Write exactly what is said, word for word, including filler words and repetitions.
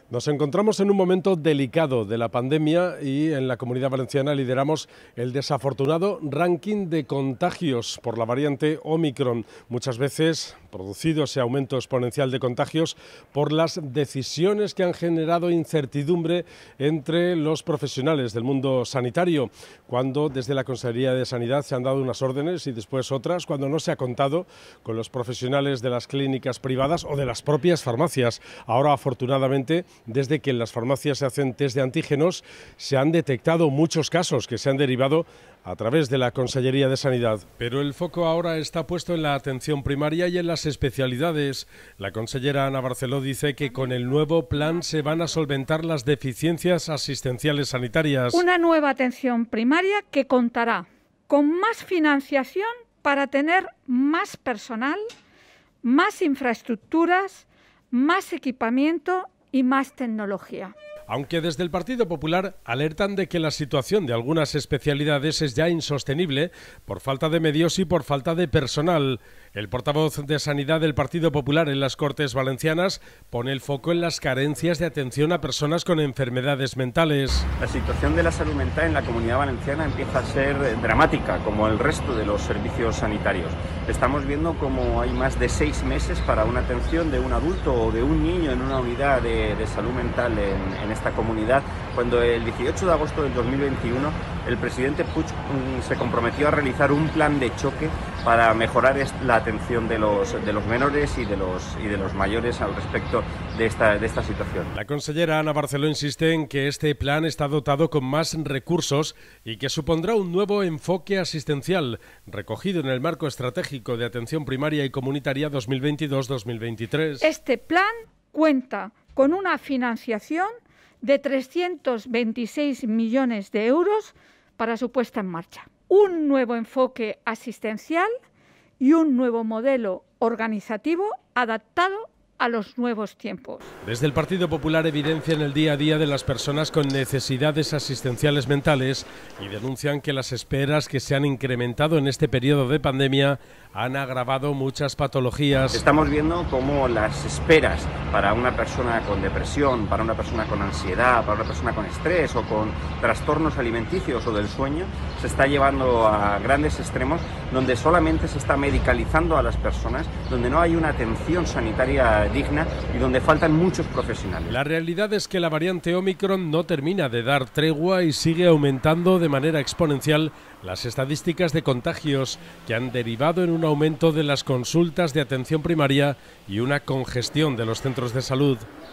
Nos encontramos en un momento delicado de la pandemia y en la Comunidad Valenciana lideramos el desafortunado ranking de contagios por la variante Omicron, muchas veces producido ese aumento exponencial de contagios por las decisiones que han generado incertidumbre entre los profesionales del mundo sanitario, cuando desde la Consejería de Sanidad se han dado unas órdenes y después otras, cuando no se ha contado con los profesionales de las clínicas privadas o de las propias farmacias. Ahora, afortunadamente, desde que en las farmacias se hacen test de antígenos, se han detectado muchos casos que se han derivado a través de la Consellería de Sanidad. Pero el foco ahora está puesto en la atención primaria y en las especialidades. La consellera Ana Barceló dice que con el nuevo plan se van a solventar las deficiencias asistenciales sanitarias. Una nueva atención primaria que contará con más financiación para tener más personal, más infraestructuras, más equipamiento y más tecnología. Aunque desde el Partido Popular alertan de que la situación de algunas especialidades es ya insostenible por falta de medios y por falta de personal. El portavoz de Sanidad del Partido Popular en las Cortes Valencianas pone el foco en las carencias de atención a personas con enfermedades mentales. La situación de la salud mental en la Comunidad Valenciana empieza a ser dramática, como el resto de los servicios sanitarios. Estamos viendo como hay más de seis meses para una atención de un adulto o de un niño en una unidad de, de salud mental en, en esta comunidad, cuando el dieciocho de agosto del dos mil veintiuno el presidente Puig um, se comprometió a realizar un plan de choque para mejorar la atención de los, de los menores y de los, y de los mayores al respecto de esta, de esta situación. La consellera Ana Barceló insiste en que este plan está dotado con más recursos y que supondrá un nuevo enfoque asistencial, recogido en el marco estratégico de atención primaria y comunitaria dos mil veintidós dos mil veintitrés. Este plan cuenta con una financiación de trescientos veintiséis millones de euros para su puesta en marcha. Un nuevo enfoque asistencial y un nuevo modelo organizativo adaptado a los nuevos tiempos. Desde el Partido Popular evidencian el día a día de las personas con necesidades asistenciales mentales y denuncian que las esperas que se han incrementado en este periodo de pandemia han agravado muchas patologías. Estamos viendo cómo las esperas para una persona con depresión, para una persona con ansiedad, para una persona con estrés o con trastornos alimenticios o del sueño se está llevando a grandes extremos, donde solamente se está medicalizando a las personas, donde no hay una atención sanitaria digna y donde faltan muchos profesionales. La realidad es que la variante Omicron no termina de dar tregua y sigue aumentando de manera exponencial las estadísticas de contagios, que han derivado en un aumento de las consultas de atención primaria y una congestión de los centros de salud.